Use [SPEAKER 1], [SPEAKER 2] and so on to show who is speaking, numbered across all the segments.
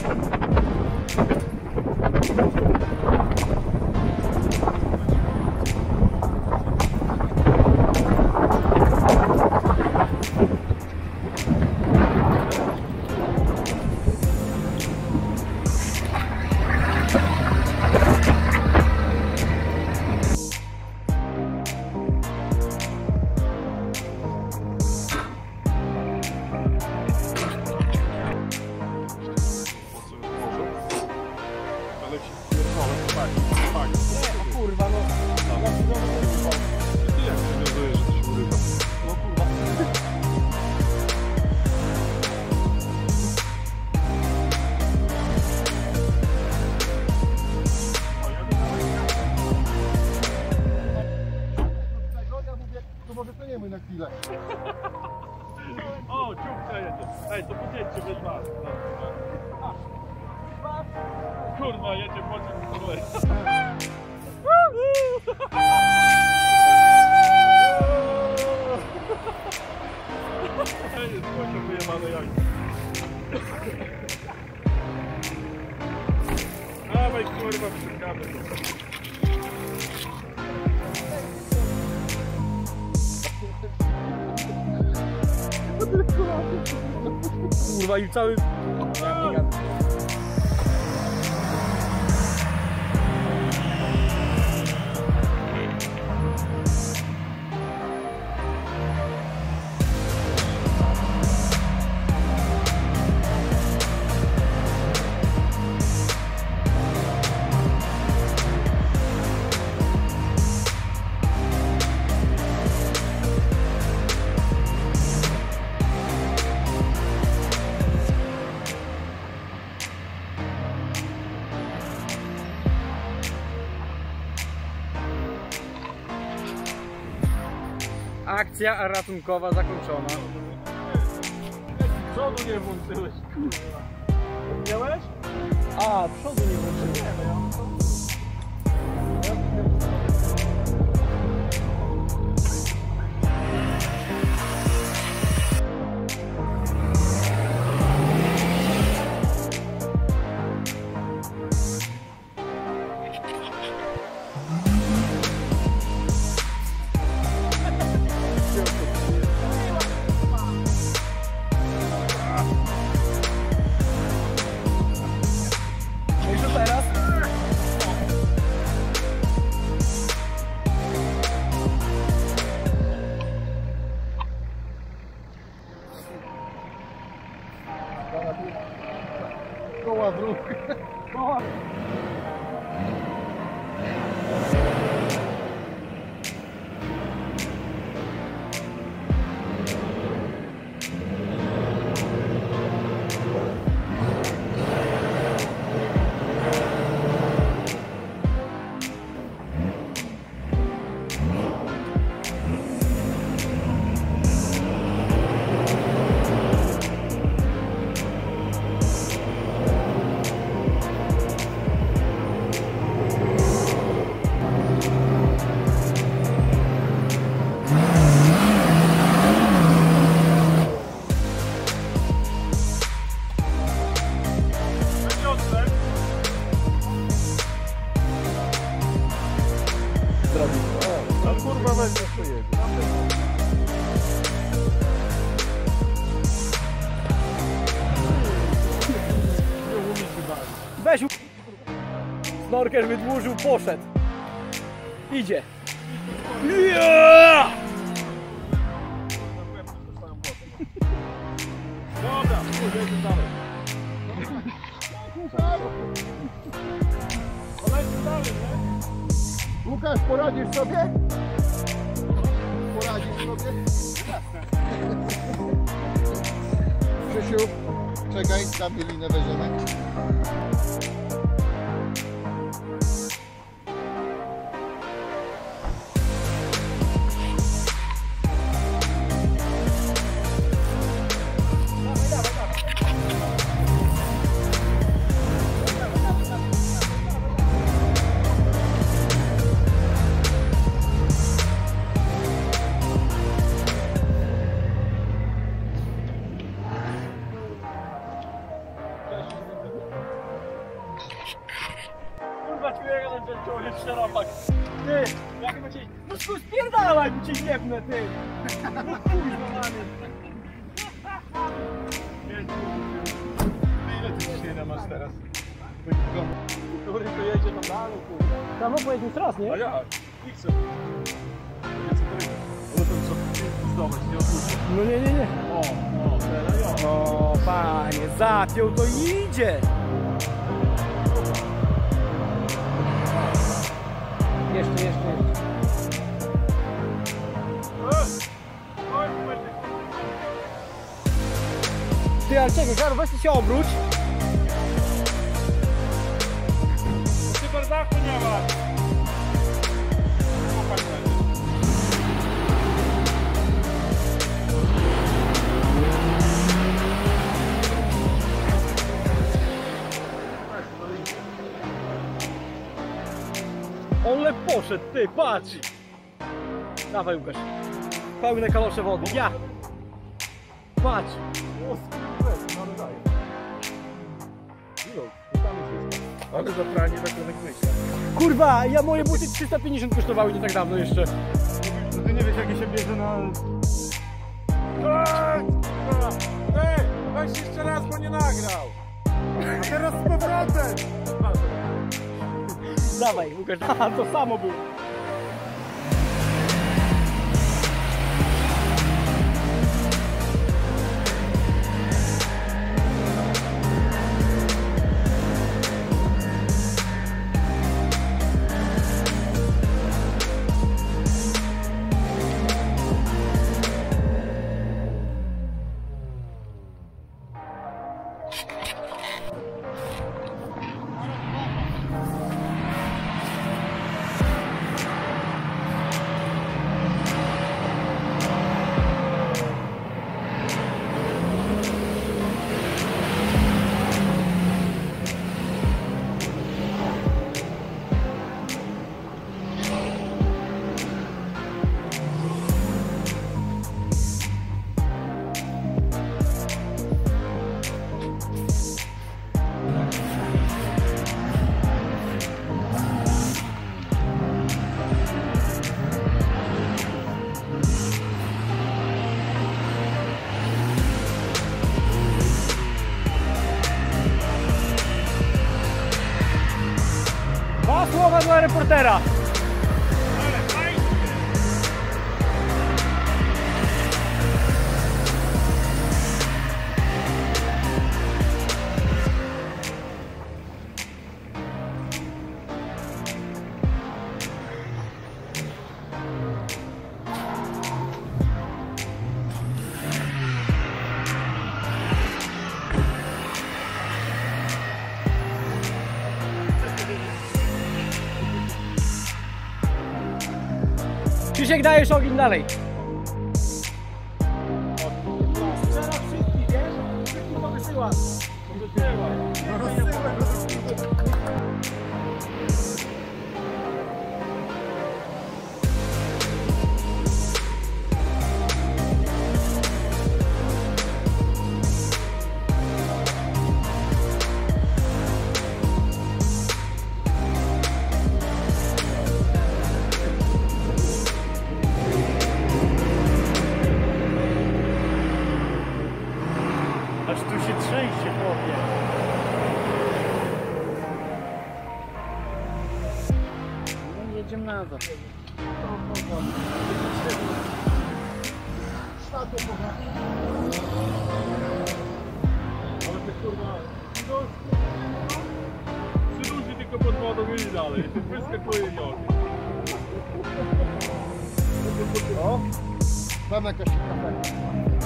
[SPEAKER 1] Na chwilę.
[SPEAKER 2] O, ciupka jedzie. Ej, to podjedźcie bez was. Kurwa, jedzie pociąg z kolei. Jest pociąg wyjebany jak. Dawaj kurwa, przytkamy to.
[SPEAKER 3] Kurwa i cały... Akcja ratunkowa zakończona.
[SPEAKER 2] Przodu nie włączyłeś, kurwa. Miałeś?
[SPEAKER 3] A, przodu nie włączyłem.
[SPEAKER 1] Koła wróg.
[SPEAKER 3] Koła.
[SPEAKER 1] A kurwa weź nie pojedzie.
[SPEAKER 3] Weź snorkel wydłużył, poszedł. Idzie. Yeah!
[SPEAKER 2] Dobra, jedziemy dalej. Polecimy dalej, nie?
[SPEAKER 1] Łukasz, poradzisz sobie? Poradzisz sobie? Krzysiu, czekaj, za bielinę weźmiemy.
[SPEAKER 3] Maćwiega na czerczonie, szarapak. Ty, jak macie... No spierdalaj, bo cię jebnę, ty. No kurwa, mamy.
[SPEAKER 2] Ile ty dzisiaj masz teraz?
[SPEAKER 3] Który to jedzie tam dalej, kurwa. Tam pojedziesz raz, nie?
[SPEAKER 2] A ja, nie chcę. Ale ten co zdobyć, nie odpuszczę.
[SPEAKER 3] No nie.
[SPEAKER 2] O, no, teraz ja.
[SPEAKER 3] O, panie, zapiął to idzie. Jeszcze. Ty, ale czekaj, Karol, weź ty się obróć.
[SPEAKER 2] Ty bardaku nie masz. Chłopak będzie.
[SPEAKER 3] Ole poszedł, ty, patrz! Dawaj, Łukasz. Pełne kalosze wody, ja! Patrz!
[SPEAKER 2] Ale za pranie rachunek wyjścia.
[SPEAKER 3] Kurwa, ja moje buty 350 kosztowały nie tak dawno jeszcze.
[SPEAKER 2] No ty nie wiesz jakie się bierze na... Ej, weź jeszcze raz, bo nie nagrał. A teraz z powrotem.
[SPEAKER 3] Dawaj, Łukasz, aha, to samo było. Dwa słowa dla reportera. Krzysiek, dajesz ogień dalej. Strzela wszystkich, wiesz? Wszystkich to wysyła.
[SPEAKER 1] Aż tu się trzęsie, chłopie.
[SPEAKER 3] No jedziemy na to.
[SPEAKER 2] Ale ty kurwa... Przy ludzi tylko pod wodą i dalej. Ty wyskakuje i ogień.
[SPEAKER 1] O, tam jakaś kafela.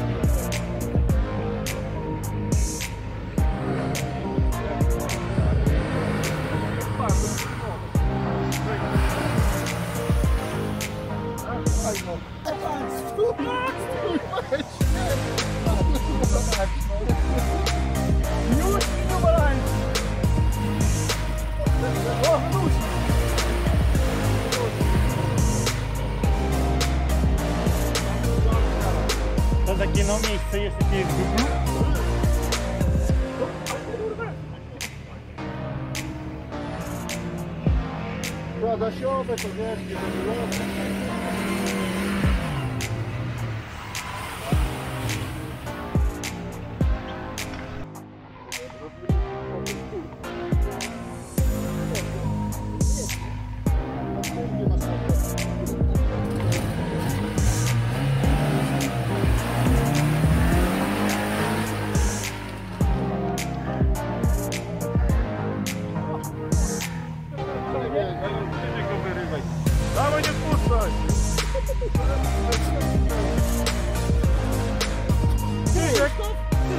[SPEAKER 4] To takie no miejsce jest takie
[SPEAKER 1] dasiowe, to wiesz, nie będzie.
[SPEAKER 2] Dawaj, nie wpuszczaj! Ty, jak to?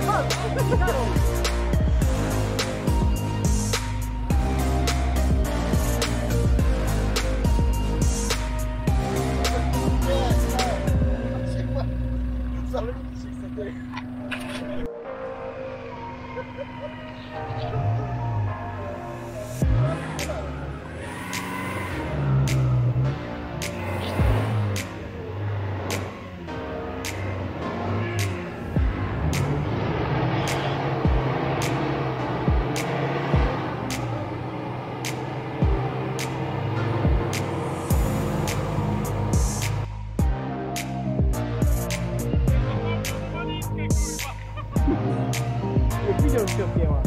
[SPEAKER 3] Jak widział, że się odjęła.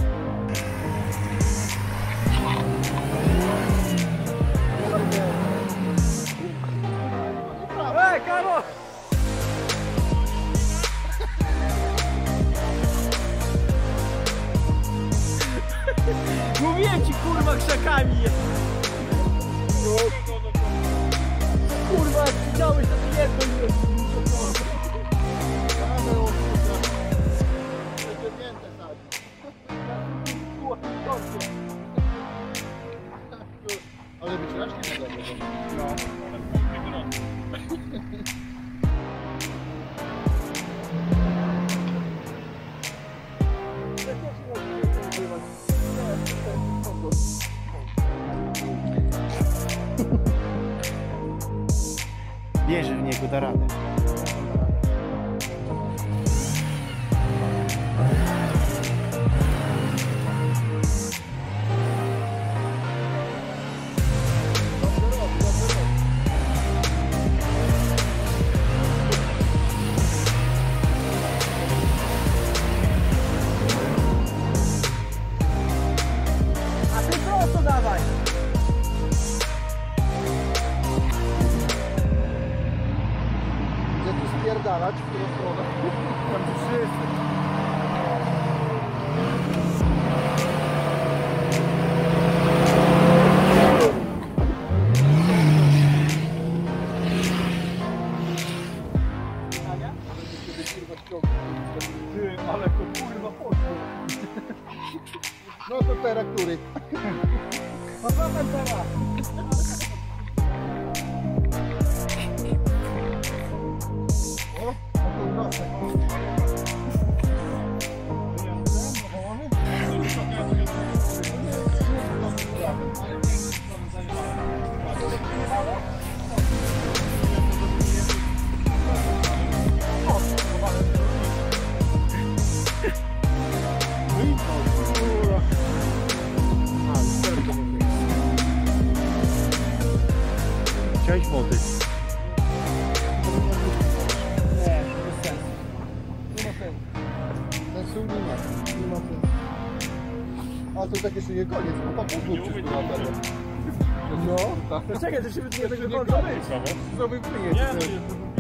[SPEAKER 3] Karol! Mówiłem ci, kurwa, krzakami jest. Kurwa, jak widziałeś, to ty jedno jest.
[SPEAKER 1] Ale wycieraczki nie zabiorą.
[SPEAKER 2] No.
[SPEAKER 4] Wierzy w niego, da radę.
[SPEAKER 3] A ty prosto dawaj!
[SPEAKER 1] Gdzie tu spierdalać, w którą stronę?
[SPEAKER 2] Tam gdzie wszyscy. Ty, ale to kurwa poszło.
[SPEAKER 1] No to teraz który?
[SPEAKER 3] Potem teraz!
[SPEAKER 1] O, a tu nosek.
[SPEAKER 4] Chciałeś wody.
[SPEAKER 3] Nie, bez sensu. Nie ma sensu.
[SPEAKER 1] Sensu nie ma. Nie ma sensu. A to tak jeszcze nie koniec, bo patrz, tu przecież tu na pewno. No, tak.
[SPEAKER 3] Czekaj, to się nie tak
[SPEAKER 1] Nie
[SPEAKER 3] wygląda.
[SPEAKER 1] koniec. Znowu wyjdzie.
[SPEAKER 2] Nie, no jest.